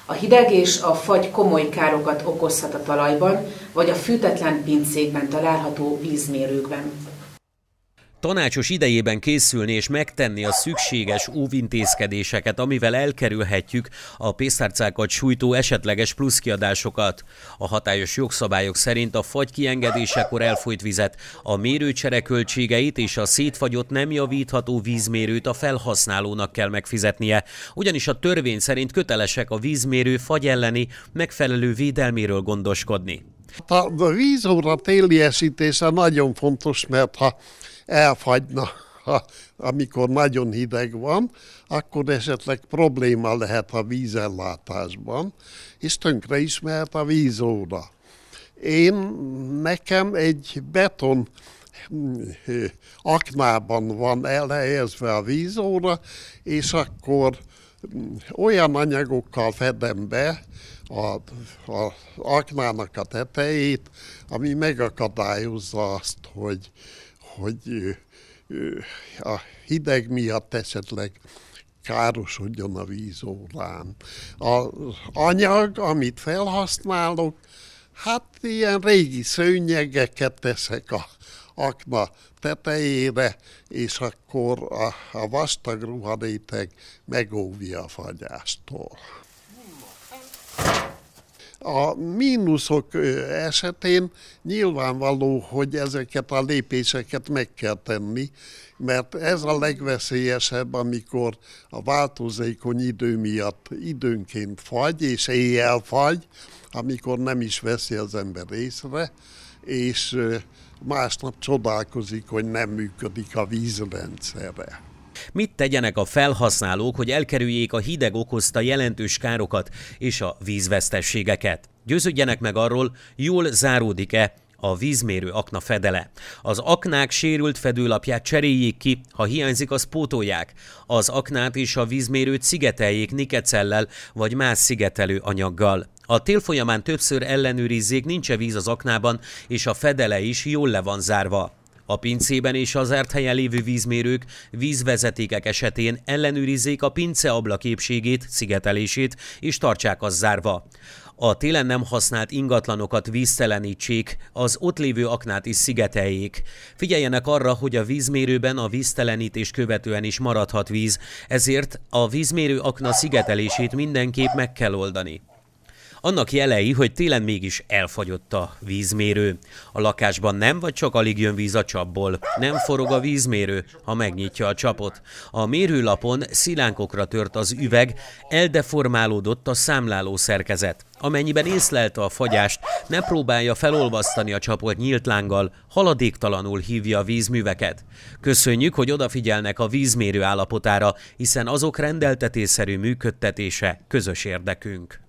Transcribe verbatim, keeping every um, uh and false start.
A hideg és a fagy komoly károkat okozhat a talajban, vagy a fűtetlen pincékben található vízmérőkben. Tanácsos idejében készülni és megtenni a szükséges óvintézkedéseket, amivel elkerülhetjük a pénztárcákat sújtó esetleges pluszkiadásokat. A hatályos jogszabályok szerint a fagy kiengedésekor elfolyt vizet, a mérőcsere költségeit és a szétfagyott nem javítható vízmérőt a felhasználónak kell megfizetnie, ugyanis a törvény szerint kötelesek a vízmérő fagy elleni megfelelő védelméről gondoskodni. A vízóra téliesítése nagyon fontos, mert ha elfagyna, ha, amikor nagyon hideg van, akkor esetleg probléma lehet a vízellátásban, és tönkre is mehet a vízóra. Én, nekem egy beton aknában van elhelyezve a vízóra, és akkor olyan anyagokkal fedem be a, a aknának a tetejét, ami megakadályozza azt, hogy hogy a hideg miatt esetleg károsodjon a vízórán. Az anyag, amit felhasználok, hát ilyen régi szőnyegeket teszek a akna tetejére, és akkor a, a vastag ruharéteg megóvja a fagyástól. A mínuszok esetén nyilvánvaló, hogy ezeket a lépéseket meg kell tenni, mert ez a legveszélyesebb, amikor a változékony idő miatt időnként fagy, és éjjel fagy, amikor nem is veszi az ember észre, és másnap csodálkozik, hogy nem működik a vízrendszere. Mit tegyenek a felhasználók, hogy elkerüljék a hideg okozta jelentős károkat és a vízveszteségeket? Győződjenek meg arról, jól záródik-e a vízmérő akna fedele. Az aknák sérült fedőlapját cseréljék ki, ha hiányzik, azt pótolják. Az aknát és a vízmérőt szigeteljék nikecellel vagy más szigetelő anyaggal. A tél folyamán többször ellenőrizzék, nincs-e víz az aknában, és a fedele is jól le van zárva. A pincében és a zárt helyen lévő vízmérők, vízvezetékek esetén ellenőrizzék a pince ablak épségét, szigetelését és tartsák azt zárva. A télen nem használt ingatlanokat víztelenítsék, az ott lévő aknát is szigeteljék. Figyeljenek arra, hogy a vízmérőben a víztelenítés követően is maradhat víz, ezért a vízmérő akna szigetelését mindenképp meg kell oldani. Annak jelei, hogy télen mégis elfagyott a vízmérő. A lakásban nem vagy csak alig jön víz a csapból. Nem forog a vízmérő, ha megnyitja a csapot. A mérőlapon szilánkokra tört az üveg, eldeformálódott a számláló szerkezet. Amennyiben észlelte a fagyást, ne próbálja felolvasztani a csapot nyílt lánggal, haladéktalanul hívja a vízműveket. Köszönjük, hogy odafigyelnek a vízmérő állapotára, hiszen azok rendeltetésszerű működtetése közös érdekünk.